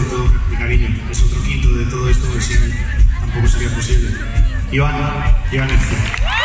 por todo mi cariño. Es otro quinto de todo esto, que sí, tampoco sería posible. Iván Erce.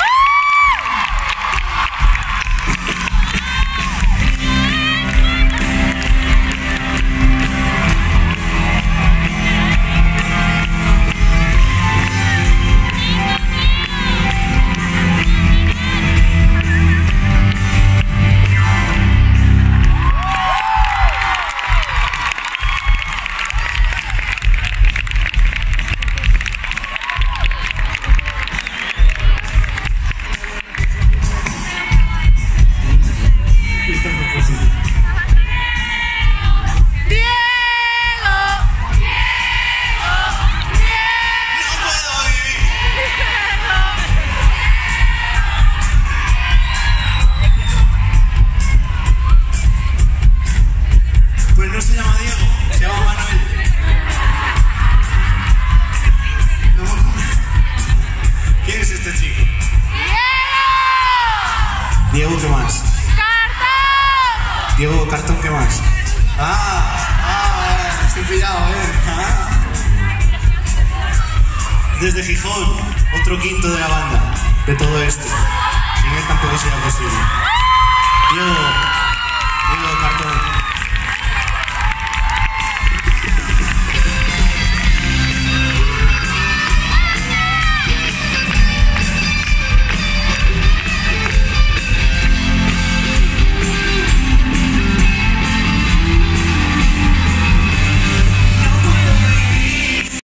Pues no se llama Diego, se llama Manuel. ¿Quién es este chico? Diego, ¿qué más? ¡Cartón! Diego Cartón, ¿qué más? Estoy pillado, Desde Gijón, otro quinto de la banda, de todo esto. Sin él tampoco sería posible. Diego Cartón.